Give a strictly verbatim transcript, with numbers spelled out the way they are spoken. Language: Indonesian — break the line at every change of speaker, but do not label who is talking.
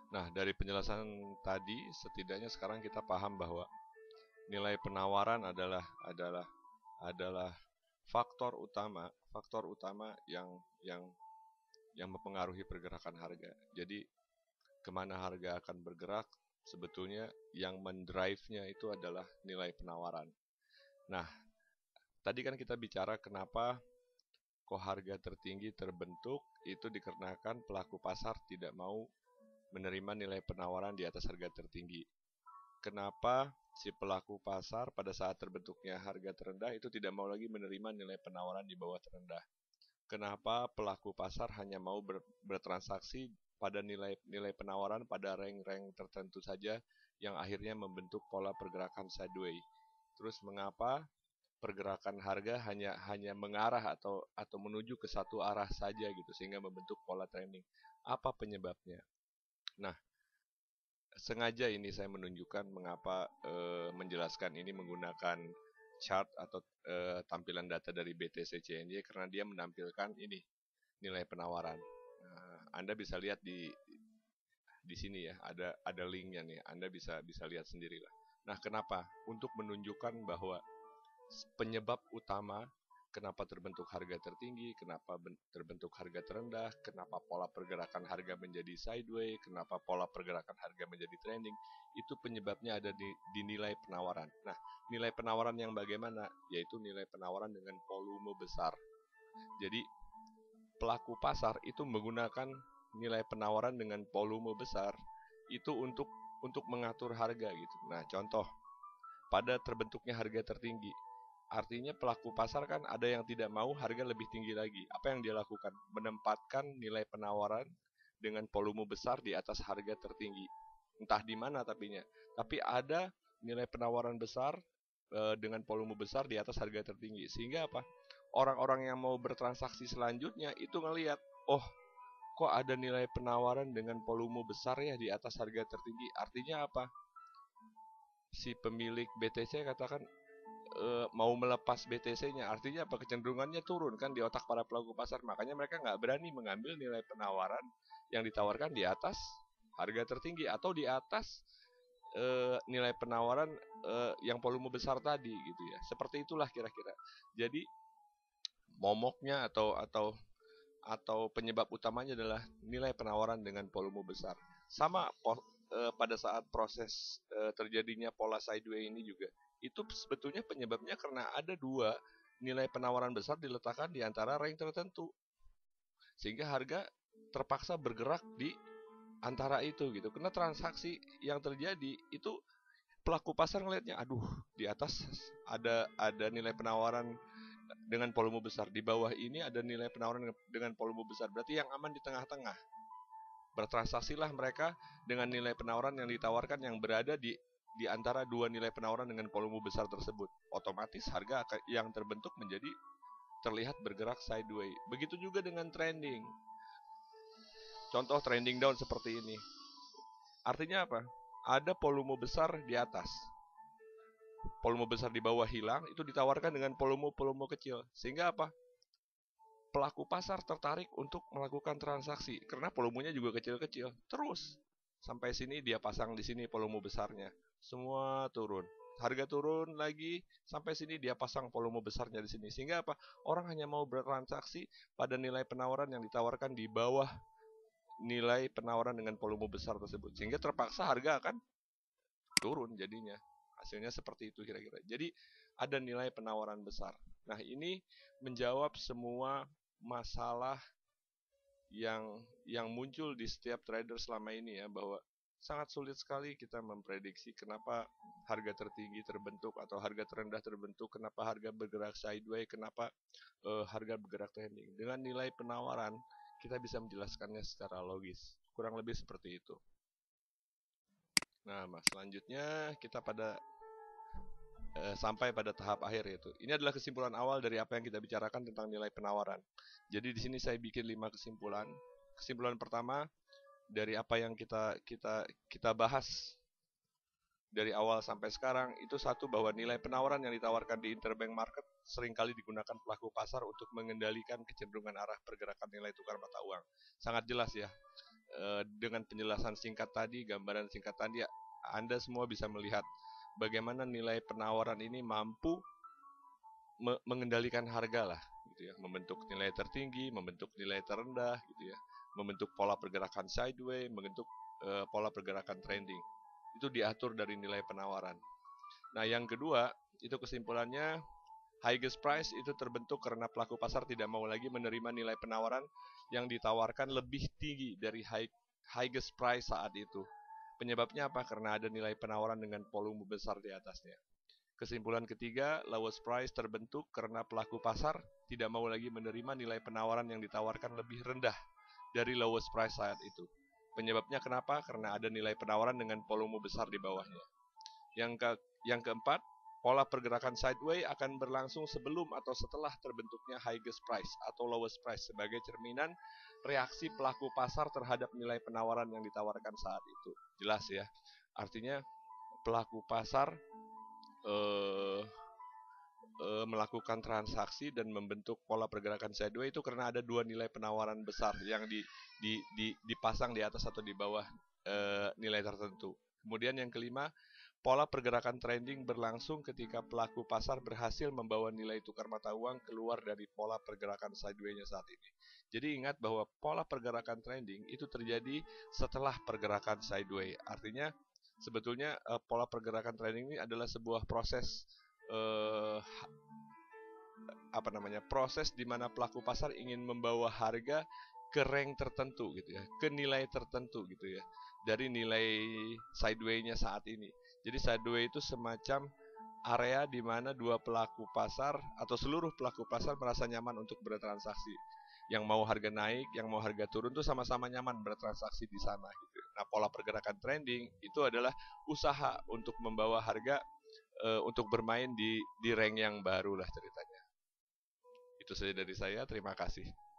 Nah, dari penjelasan tadi, setidaknya sekarang kita paham bahwa nilai penawaran adalah adalah adalah faktor utama, faktor utama yang yang yang mempengaruhi pergerakan harga. Jadi, kemana harga akan bergerak, sebetulnya yang mendrive-nya itu adalah nilai penawaran. Nah, tadi kan kita bicara kenapa kok harga tertinggi terbentuk, itu dikarenakan pelaku pasar tidak mau menerima nilai penawaran di atas harga tertinggi. Kenapa si pelaku pasar pada saat terbentuknya harga terendah itu tidak mau lagi menerima nilai penawaran di bawah terendah? Kenapa pelaku pasar hanya mau ber, bertransaksi pada nilai nilai penawaran pada rank-rank tertentu saja yang akhirnya membentuk pola pergerakan sideways? Terus mengapa pergerakan harga hanya hanya mengarah atau atau menuju ke satu arah saja gitu sehingga membentuk pola trending? Apa penyebabnya? Nah, sengaja ini saya menunjukkan mengapa e, menjelaskan ini menggunakan chart atau e, tampilan data dari B T C C N Y karena dia menampilkan ini nilai penawaran. Nah, Anda bisa lihat di di sini ya, ada ada linknya nih. Anda bisa bisa lihat sendirilah. Nah, kenapa? Untuk menunjukkan bahwa penyebab utama kenapa terbentuk harga tertinggi, kenapa terbentuk harga terendah, kenapa pola pergerakan harga menjadi sideways, kenapa pola pergerakan harga menjadi trending, itu penyebabnya ada di, di nilai penawaran. Nah, nilai penawaran yang bagaimana? Yaitu nilai penawaran dengan volume besar. Jadi, pelaku pasar itu menggunakan nilai penawaran dengan volume besar itu untuk untuk mengatur harga gitu. Nah, contoh pada terbentuknya harga tertinggi, artinya pelaku pasar kan ada yang tidak mau harga lebih tinggi lagi. Apa yang dia lakukan? Menempatkan nilai penawaran dengan volume besar di atas harga tertinggi. Entah di mana tapinya. Tapi ada nilai penawaran besar e, dengan volume besar di atas harga tertinggi. Sehingga apa? Orang-orang yang mau bertransaksi selanjutnya itu ngelihat, oh, kok ada nilai penawaran dengan volume besar ya di atas harga tertinggi. Artinya apa? Si pemilik B T C katakan e, mau melepas B T C-nya, artinya apa? Kecenderungannya turun kan di otak para pelaku pasar, makanya mereka nggak berani mengambil nilai penawaran yang ditawarkan di atas harga tertinggi atau di atas e, nilai penawaran e, yang volume besar tadi gitu ya. Seperti itulah kira-kira. Jadi momoknya atau atau atau penyebab utamanya adalah nilai penawaran dengan volume besar. Sama e, pada saat proses e, terjadinya pola sideways ini juga, itu sebetulnya penyebabnya karena ada dua nilai penawaran besar diletakkan di antara rank tertentu. Sehingga harga terpaksa bergerak di antara itu gitu. Karena transaksi yang terjadi itu pelaku pasar ngelihatnya, aduh, di atas ada ada nilai penawaran dengan volume besar, di bawah ini ada nilai penawaran dengan volume besar, berarti yang aman di tengah-tengah. Bertransaksilah mereka dengan nilai penawaran yang ditawarkan yang berada di di antara dua nilai penawaran dengan volume besar tersebut. Otomatis harga yang terbentuk menjadi terlihat bergerak sideways. Begitu juga dengan trending. Contoh trending down seperti ini. Artinya apa? Ada volume besar di atas, volume besar di bawah hilang, itu ditawarkan dengan volume-volume kecil. Sehingga apa? Pelaku pasar tertarik untuk melakukan transaksi karena volumenya juga kecil-kecil. Terus sampai sini dia pasang di sini volume besarnya. Semua turun. Harga turun lagi sampai sini dia pasang volume besarnya di sini. Sehingga apa? Orang hanya mau bertransaksi pada nilai penawaran yang ditawarkan di bawah nilai penawaran dengan volume besar tersebut. Sehingga terpaksa harga akan turun jadinya. Hasilnya seperti itu kira-kira. Jadi ada nilai penawaran besar. Nah, ini menjawab semua masalah yang yang muncul di setiap trader selama ini ya, bahwa sangat sulit sekali kita memprediksi kenapa harga tertinggi terbentuk atau harga terendah terbentuk, kenapa harga bergerak sideways, kenapa uh, harga bergerak trending. Dengan nilai penawaran kita bisa menjelaskannya secara logis. Kurang lebih seperti itu. Nah, Mas, selanjutnya kita pada eh, sampai pada tahap akhir yaitu. Ini adalah kesimpulan awal dari apa yang kita bicarakan tentang nilai penawaran. Jadi di sini saya bikin lima kesimpulan. Kesimpulan pertama dari apa yang kita kita kita bahas dari awal sampai sekarang itu satu, bahwa nilai penawaran yang ditawarkan di interbank market seringkali digunakan pelaku pasar untuk mengendalikan kecenderungan arah pergerakan nilai tukar mata uang. Sangat jelas ya. eh, dengan penjelasan singkat tadi, gambaran singkat tadi, Anda semua bisa melihat bagaimana nilai penawaran ini mampu me- mengendalikan harga lah, gitu ya, membentuk nilai tertinggi, membentuk nilai terendah, gitu ya, membentuk pola pergerakan sideways, membentuk eh, pola pergerakan trending. Itu diatur dari nilai penawaran. Nah, yang kedua, itu kesimpulannya highest price itu terbentuk karena pelaku pasar tidak mau lagi menerima nilai penawaran yang ditawarkan lebih tinggi dari high, highest price saat itu. Penyebabnya apa? Karena ada nilai penawaran dengan volume besar di atasnya. Kesimpulan ketiga, lowest price terbentuk karena pelaku pasar tidak mau lagi menerima nilai penawaran yang ditawarkan lebih rendah dari lowest price saat itu. Penyebabnya kenapa? Karena ada nilai penawaran dengan volume besar di bawahnya. Yang ke yang keempat, pola pergerakan sideways akan berlangsung sebelum atau setelah terbentuknya highest price atau lowest price sebagai cerminan reaksi pelaku pasar terhadap nilai penawaran yang ditawarkan saat itu. Jelas ya? Artinya pelaku pasar eh, eh, melakukan transaksi dan membentuk pola pergerakan sideways itu karena ada dua nilai penawaran besar yang di, di, di, dipasang di atas atau di bawah eh, nilai tertentu. Kemudian yang kelima, pola pergerakan trending berlangsung ketika pelaku pasar berhasil membawa nilai tukar mata uang keluar dari pola pergerakan sideways-nya saat ini. Jadi ingat bahwa pola pergerakan trending itu terjadi setelah pergerakan sideways. Artinya sebetulnya uh, pola pergerakan trending ini adalah sebuah proses uh, apa namanya proses di mana pelaku pasar ingin membawa harga ke rank tertentu gitu ya, ke nilai tertentu gitu ya, dari nilai sideways-nya saat ini. Jadi sideways itu semacam area di mana dua pelaku pasar atau seluruh pelaku pasar merasa nyaman untuk bertransaksi. Yang mau harga naik, yang mau harga turun tuh sama-sama nyaman bertransaksi di sana gitu. Nah, pola pergerakan trending itu adalah usaha untuk membawa harga e, untuk bermain di di rank yang baru lah ceritanya. Itu saja dari saya, terima kasih.